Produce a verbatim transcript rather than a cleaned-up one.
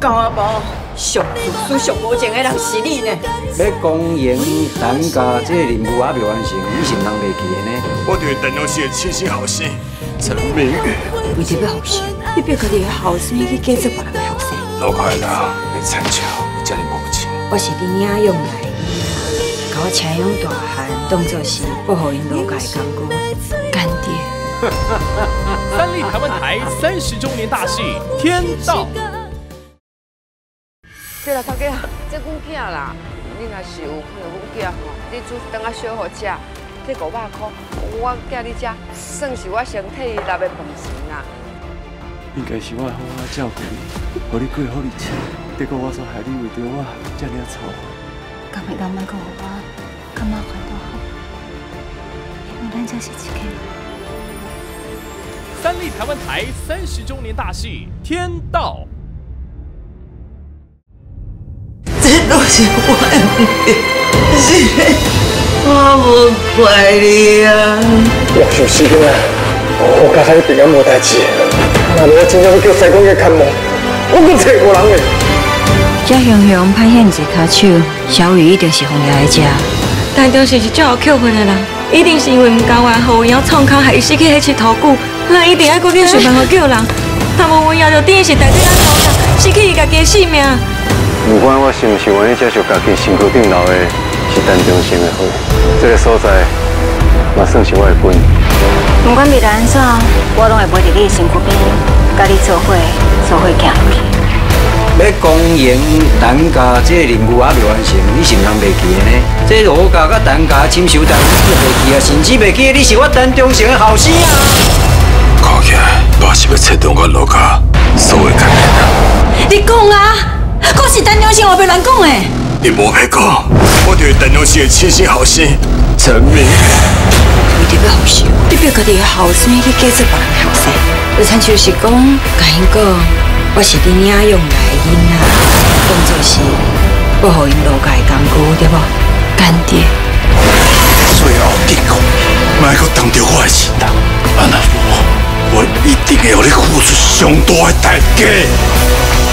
搞无，上自私、上无情的人是你呢。 要公营单家这个任务还未完成，你是唔通袂记的呢？ 我就是陈老师的亲生后生陈明宇。 为着要后生，你别家己的后生去假设别人的后生。 老快人会参照，这么无情。 我是你领养来的，甲我请养大汉，当作是保护因老家的干姑干爹。 三立台湾台三十周年大戏《天道》。 对啦，头家，这阮囝啦，你若是有看到阮囝吼，你煮当啊小好吃，这五百块，我寄你遮，算是我身体内的饭钱啦。 应该是我好好照顾你，互你过好日子。结果我所害你为着我，这尔操烦。 敢会当莫讲我，较麻烦都好，因为咱才是一家。 三立台湾台三十周年大戏《天道》。 这都是我的，是我无怪你啊！ 我就是个，我家下平安无代志。若无我真正要叫西公去看门，我阁找无人诶。 这雄雄歹现一头手，小雨一定是红掠来食。但就是是最后捡回来人，一定是因为唔甘愿，互有影创康，害伊失去迄只头骨。咱一定要搁去想办法救人，但无有影就等于是代替咱老人失去伊家己的性命。 不管我是毋是愿意接受家己身躯顶留的是陈忠生的血，这个所在嘛算是我的本。 不管未来安怎，我拢会陪伫你的身躯边，甲你做伙，做伙行落去。 要公营单家这个任务还未完成，你是唔通袂记的呢？这罗家甲单家亲手代，你袂记啊，甚至袂记你是我陈忠生的后生啊！ 看起来，我是要切断我老家所有牵连啊！ 你讲啊，我是陈忠生，我袂乱讲的。 你无配讲，我就是陈老师的亲生后生陈明宇。 为着要后生，你别家己的后生去假设别人的后生，就亲像是讲，甲因讲，我是你领养来的囡仔，当作是保护因老家的干姑，对无？干爹。 最后结果，莫搁当着我的钱人，啊那无，我一定会让你付出上大的代价。